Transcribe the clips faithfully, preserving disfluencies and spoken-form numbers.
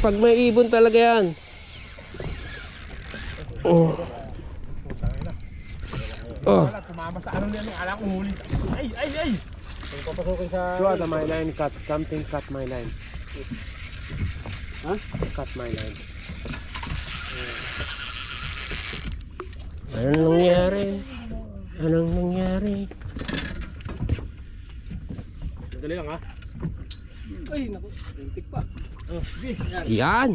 Pag may ibon talaga yan. Oh. Oh. Kumama sa ano niyan, ala ko huli. Ay, ay, ay. Papasukin sa... Draw the my line, cut. Something cut my line. Ha? Cut my line. Anong nangyari? Anong nangyari? Madali lang ha. Ay, naku. Tintik pa. Oh, sige. Yan.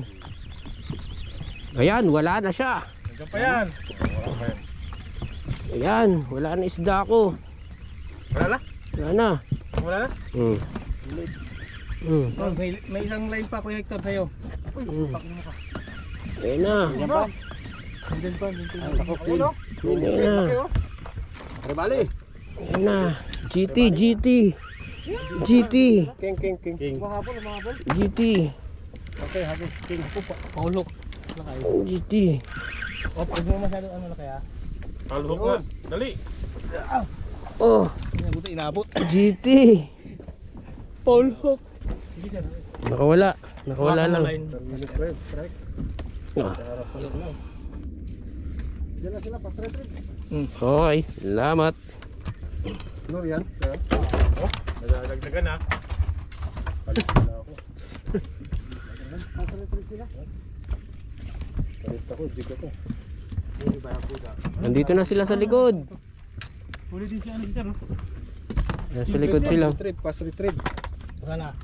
Ayan, wala na siya. Nandiyan pa yan. Wala pa yan. Ayan, wala na isda ko. Wala na? Wala na. Wala na? Hmm. Hmm. Oh, may, may isang line pa, Kuya Hector, sa'yo. Uy, Mm. pak mo ka. Ayan na. Nandiyan pa. Nandiyan pa. Nandiyan pa. Ayun o. Ayan na. Rebali. Ayan na. G T, G T. G T. King, king, king. King. Mahapon, mahapon. G T. Okay, happy. King. Paulok. G T. O, pag mo masyado ano na kaya? Palhok na. Dali. Oh, Buti inabot. G T. Paul Hook. Nakawala. Nakawala lang. Strike, strike. Oh. Diyan na sila, pa-strike. Okay, salamat. No, yan. Oh, nadagdagan ha. Palit na ako. Pa-strike sila. Palit ako, jig ako. Nandito na sila sa likod. Huli din siya, ano siya, no? Nasa likod sila. Retrieve, pass retrieve. Baka na.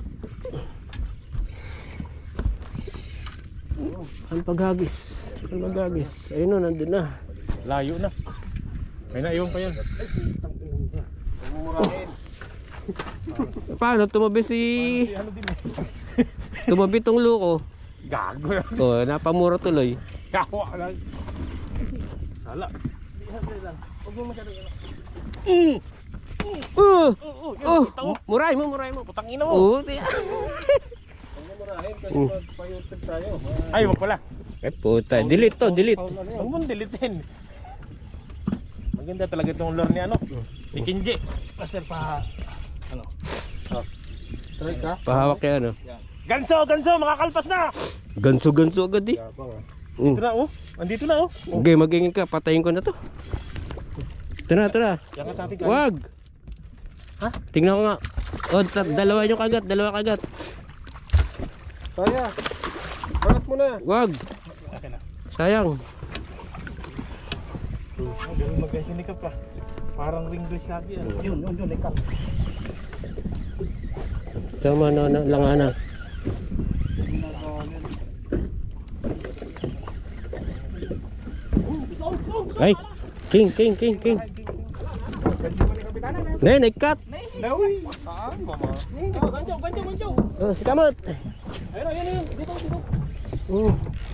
Ang paghagis. Ang paghagis. Ayun o, nandun na. Layo na. May naiwan pa yan. Mumurahin. Paano tumabi si... Ano din eh. Tumabi tong luko. Gago na. Oh, napamura tuloy. Kawa lang. Sala. Huwag mo masyado ano. Uh! Oh! Muray mo, muray mo. Putang ina mo. Oh, tiyan. Mumurahin kasi magpa-YouTube tayo. Ay, wag pala. Eh puta, delete to, delete. Huwag mong deletein. Maganda talaga itong lure ni ano. Ni Kinji. Master pa. Ano? Try ka. Pahawak kaya ano. Ganso, ganso, makakalpas na. Ganso-ganso agad eh. Mm. Ito na oh. Andito na oh. Okay, magingin ka, patayin ko na to. Ito na, ito na. Yan ka natin. Wag! Ha? Tingnan ko nga. Oh, ta- dalawa yung kagat, dalawa kagat. Kaya. Bangat mo na. Wag! Okay na. Sayang. Ganun magkasinikap pa. Parang ring brace lagi yan. Yun, yun, yun. Ikaw. Tama na, na langana. Ay! King, king, king, king. Nen, ikat. Nawi. Saan mama? Gancho, gancho, gancho. Oh, si Kamot. Ayun, ayun, ayun. Dito, dito. Mm.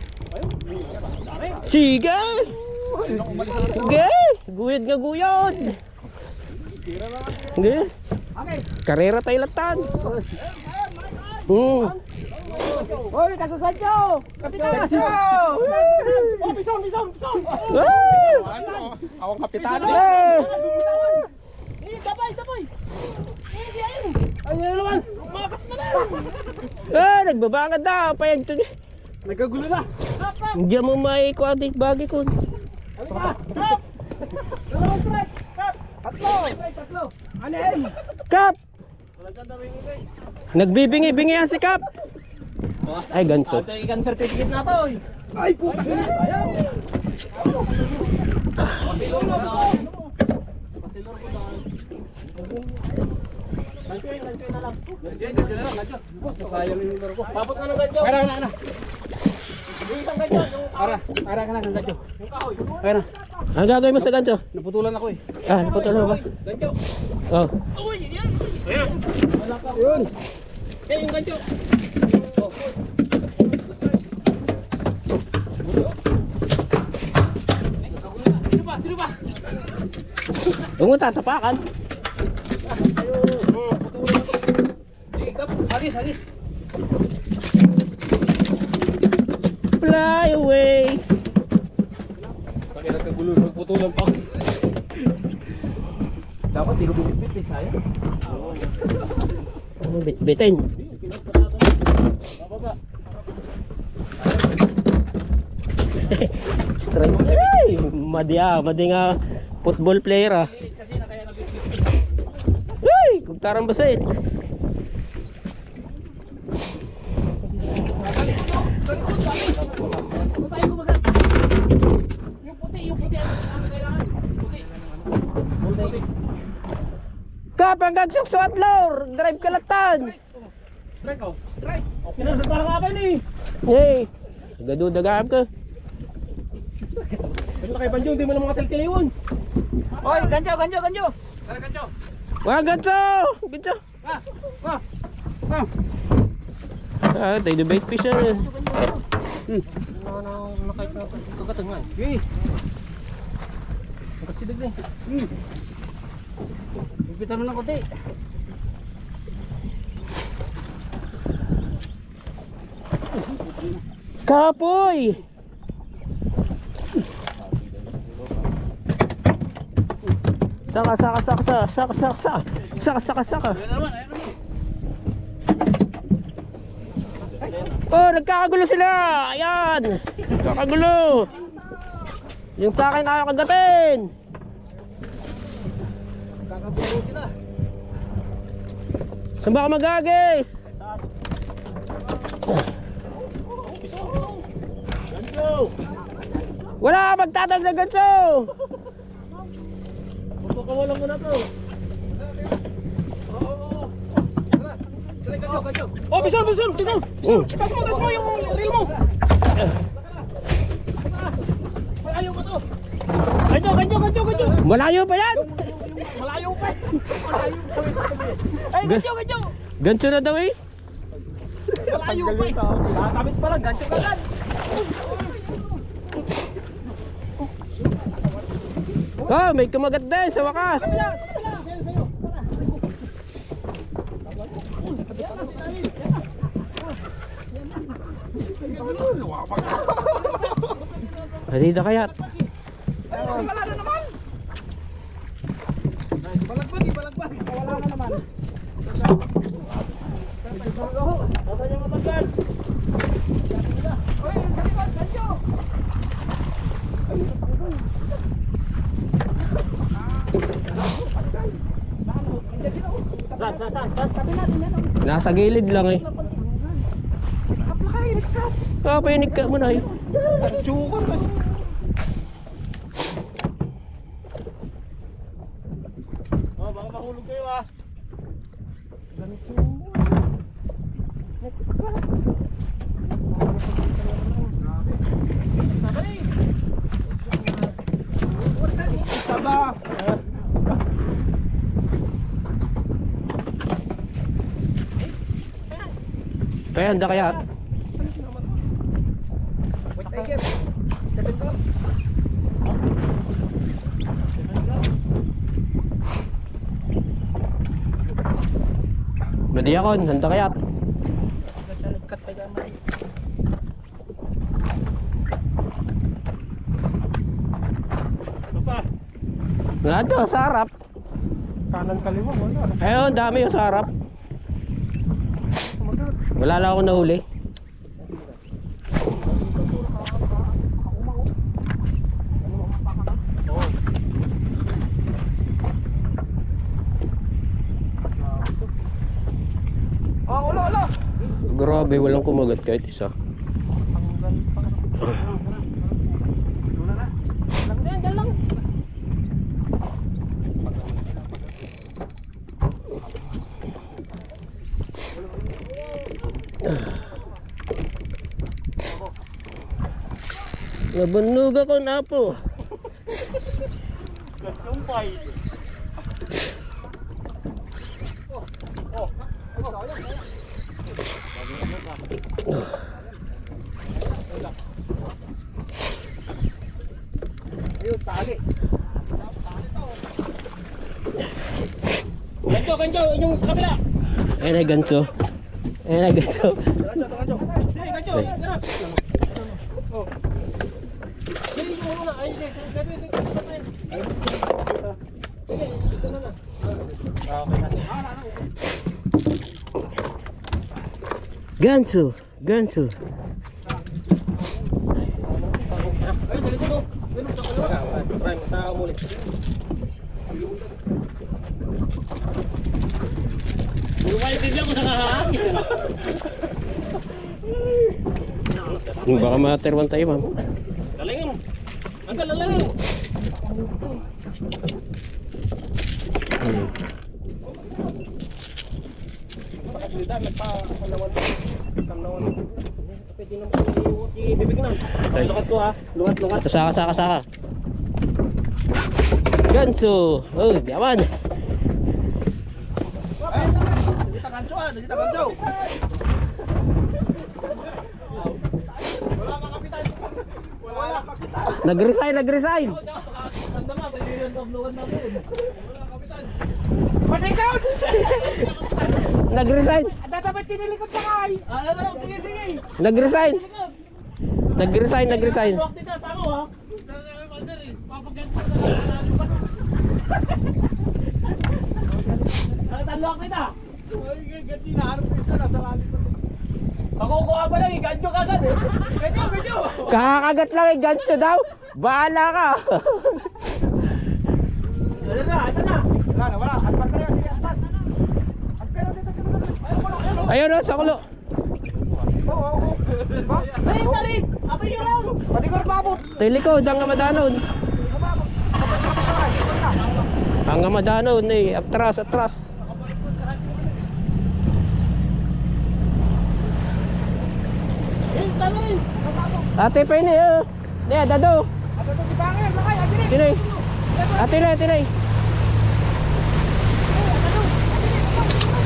Sige! Sige! Guyod nga guyod! Sige! Karera tayo latan! Hmm. Hoy, kagagancho! Kapitan! Gancho! Oh, bison, bison, bison! Ano? Ako kapitan. Eh! Eh, dabay, dabay! Eh, di ayun! Ayun na naman! Umakat na na! Eh! Nagbabangad na! Payag to. Nagkagulo na! Kap, kap! Hindi mo may kuwatik bagay ko. Ano ka? Kap! Dalawang strike! Kap! Tatlo! Strike, tatlo! Anin! Kap! Nagbibingi-bingi yan si Kap! Ay, ganso. Ito ikan certificate na to! eh. Ay, puta ka na! Ayaw! Patilor mo na! Patilor mo na! Gancho yun, gancho yun na lang. Gancho yun, gancho na lang, gancho. Sayang yung numero ko. Babot na ng gancho. Para na, na. Yung isang gancho, yung para. Para ka na ng gancho. Yung kahoy. Para. Ang gagawin mo sa ganso? Naputulan ako eh. Ah, naputulan ba? Gancho. Oh. Uy, yan. Ayan. Wala ka. Yun. Eh, yung gancho. Oh. Sino ba? Sino ba? Huwag mo tatapakan. Hagis, hagis. Fly away. Pag nagkagulo, magputulan pa. Dapat di ko binipit eh, sayang. Ano bit-bitin? Bababa. Strike. Ay, madi ah, madi nga football player ah. Ay, kung tarang basit. Yung puti, yung puti ang kailangan. Puti. Puti. Kap, hanggang suksot lor, drive kalatan. Strike oh. Strike. Okay na, saan ka kain eh. Hey, gadudagaan ka. Ganito kay Banjo, hindi mo na mga tilkiliwan. Oy, ganjo, ganjo, ganjo. Tara, ganjo. Wah, ganso! Ganso! Ah, ah, ah. Ah, tayo the bait fish yan. Hmm. Ano na nakait na kagatang nga. Eh. Nakasidag na eh. Hmm. Ipitan mo ng konti. Kapoy! Saka, saka, saka, saka, saka, saka, saka, saka, saka, saka. Oh, nagkakagulo sila! Ayan! Nagkakagulo! Yung sa akin ayaw kagatin! Kakaburo sila. Saan ba ka magagis? Wala ka magtatag na ganso! Magpakawalan mo na to. Tara, ganjo, ganjo. Oh, Bison, Bison, tingnan. Oh. Tas mo, tas mo yung reel mo. Ay, ayaw pa to. Ganyo, ganyo, ganyo, ganyo. Malayo pa yan! Malayo pa. Malayo pa. Ay, ganyo, ganyo. Ganso na daw eh! Malayo pa. Kakabit pa lang, gancho ka lang. Oh, may kumagat din sa wakas! Halida kaya. Wala na naman. Balagbag, balagbag. Wala na naman. Baka niya matagal. Oy, ganjo, ganjo. Saan, saan, saan, saan? Sabi natin yan. Nasa gilid lang eh. Kapakain ka. Ah, painig ka muna eh. Chukar ka. Oh, baka mahulog kayo ah. Saba. Kaya handa kaya. Wait, tiger. Dapat ko. Madi ako, handa kaya. Cut pa dyan. Ano pa? Nga to, sa harap. Kanan kaliwa, wala. Ayun, dami yung sa harap. Wala lang ako nahuli. Oh, ulo, ulo. Grabe, walang kumagat kahit isa. Lang din, dyan lang. Nabunog ako na po. Gasumpay. Ayun, tali. Gancho, gancho, yung sa kabila. Ayun ay ganso. Ayun ay ganso. Gancho, gancho. Hey, gancho. Tara. Oh. Sige, yung ulo na. Ay, sige, sige, sige. Sige, ito na lang. Ganso, ganso. Ay, dali ko. Ganun sa kalawa. Try mo sa umuli. Bumay din lang ko nakahangin. Yung baka materwan tayo, ma'am. Lalangin. Anggal, lalangin. Hmm. Pakasita, nagpa-kalawan. Kalawan. Pwede naman i-bibig na. Tay. Lukat ko ha. Lukat, lukat. Ito, saka, saka, saka. Ganso. Oh, diaman. Dito kanso ha. Dito kanso. Wala na kapitan. Wala na kapitan. Nag-resign, nag-resign. Tanda ma, may yun ang luwan na yun. Wala kapitan. Patikot! Nag-resign. Dadapat kinilikot sa kay! Ah, ano na, sige, sige. Nag-resign. Nag-resign, nag-resign. Luwak din ka sa ako ha. Papaganto na lang. Tanluwak kita. Ay, ganti na. Harap dito, nasa lalim pa. Makukuha pa lang, igancho ka agad eh. Ganyo, ganyo. Kakagat lang eh, ganso daw. Bahala ka. Ano na, asa na? Wala na, wala. Atpat na yan, sige, atpat. Atpat na dito, dito. Ayun o, sa kulo. Ay, tali! Abay yun lang! Pati ko mabot! Tili ko, dyan nga madanon. Ang nga madanon eh, atras, atras. Ate pa ini eh. Dia dado. Sini. Ate na, ate na.